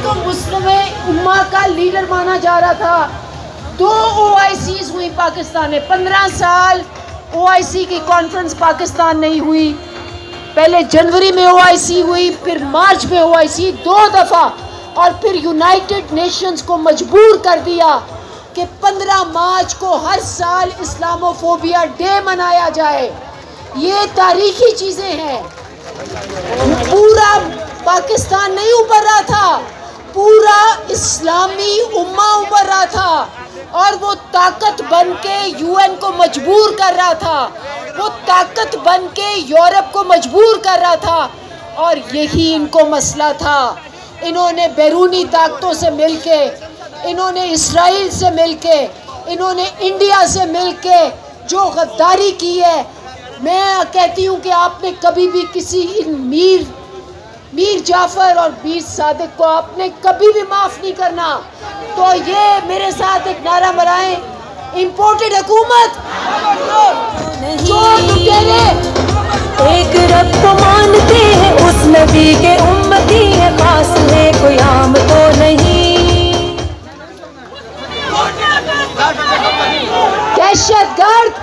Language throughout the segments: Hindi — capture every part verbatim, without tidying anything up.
को मुस्लिम उम्मा का लीडर माना जा रहा था। दो ओ आई सीज़ हुई पाकिस्तान में, पंद्रह साल ओ आई सी की कॉन्फ्रेंस पाकिस्तान नहीं हुई। पहले जनवरी में ओ आई सी हुई, फिर मार्च में ओ आई सी, दो दफ़ा, और फिर यूनाइटेड नेशंस को मजबूर कर दिया कि पंद्रह मार्च को हर साल इस्लामोफोबिया डे मनाया जाए। ये तारीखी चीज़ें हैं। पूरा पाकिस्तान नहीं उभर रहा था, पूरा इस्लामी उम्मा उभर रहा था, और वो ताकत बन के यूएन को मजबूर कर रहा था, वो ताकत बन के यूरोप को मजबूर कर रहा था। और यही इनको मसला था। इन्होंने बैरूनी ताकतों से मिलके, इन्होंने इसराइल से मिलके, इन्होंने इंडिया से मिलके जो गद्दारी की है, मैं कहती हूँ कि आपने कभी भी किसी मीर मीर जाफर और मीर सादिक को आपने कभी भी माफ़ नहीं करना। तो ये मेरे साथ एक नारा मराएं, इम्पोर्टेड हुकूमत जो लुटेरे एक रब को मानते हैं, उस नबी के उम्मती है, खास है कोई आम तो नहीं। दहशतगर्द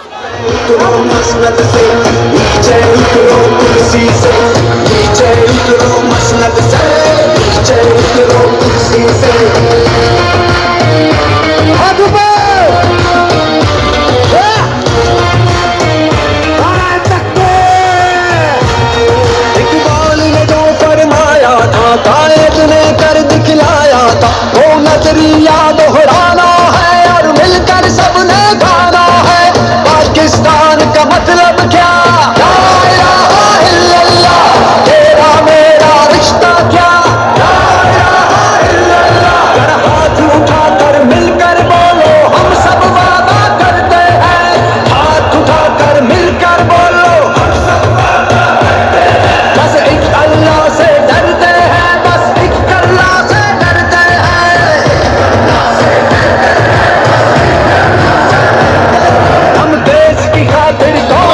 इकबाल ने जो फरमाया था, कायद ने कर दिखलाया था, वो नजरिया दोहराना है और मिलकर सबने गाना है। पाकिस्तान का मतलब क्या? ला इलाहा इल्लल्लाह, तेरा मेरा रिश्ता क्या? ला इलाहा इल्लल्लाह, कर हाथ उठाकर मिलकर बोलो, हम सब वादा करते हैं। हाथ उठाकर मिलकर बोलो, हम सब वादा करते हैं। बस एक अल्लाह से डरते हैं, बस एक अल्लाह से डरते हैं। हम देश की खातिर कौन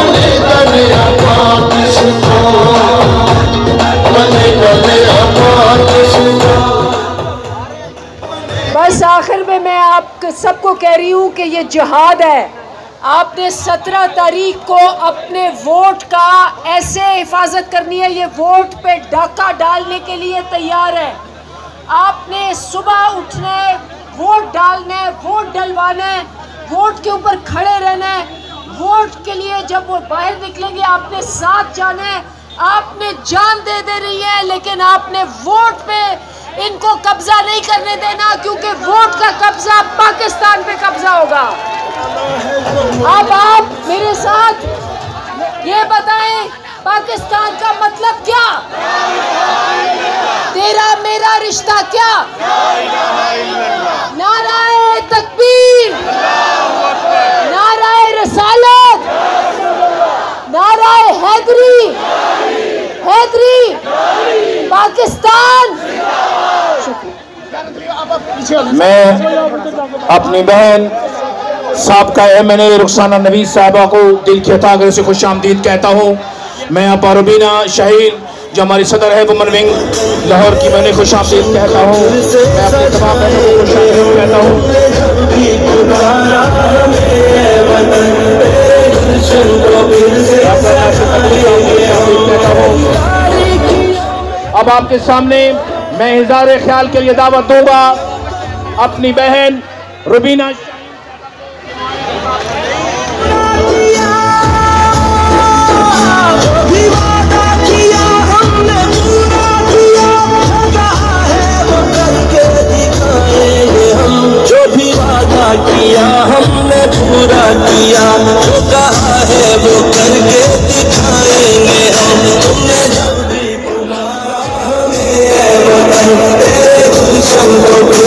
बस आखिर में मैं आप सबको कह रही हूँ कि ये जिहाद है। आपने सत्रह तारीख को अपने वोट का ऐसे हिफाजत करनी है, ये वोट पे डाका डालने के लिए तैयार है। आपने सुबह उठना है, वोट डालना है, वोट डलवाना है, वोट के ऊपर खड़े रहना है। वोट के लिए जब वो बाहर निकलेंगे आपने साथ जाना है। आपने जान दे दे रही है, लेकिन आपने वोट पे इनको कब्जा नहीं करने देना, क्योंकि वोट का कब्जा पाकिस्तान पे कब्जा होगा। अब आप मेरे साथ ये बताएं, पाकिस्तान का मतलब क्या? तेरा मेरा रिश्ता क्या? नाराए तकबीर, नाराए रसालत, नाराए हैदरी, हैदरी पाकिस्तान। मैं अपनी बहन साबका M N A Rukhsana Naveed साहबा को दिल की अतागर से खुश आमदीद कहता हूँ। मैं आपा रुबीना शाहीन जो हमारी सदर है वुमन विंग लाहौर की, मैंने खुश आमदीद कहता हूँ। मैं अपने तमाम बहनों को खुश आमदीद कहता हूँ। अब आपके सामने मैं इज़हार ख्याल के लिए दावत दूंगा अपनी बहन रुबीना। जो भी वादा किया हमने पूरा किया, जो कहा है वो करके दिखाएंगे हम। तुमने जब भी बुलाया हमें तेरे गुलशन को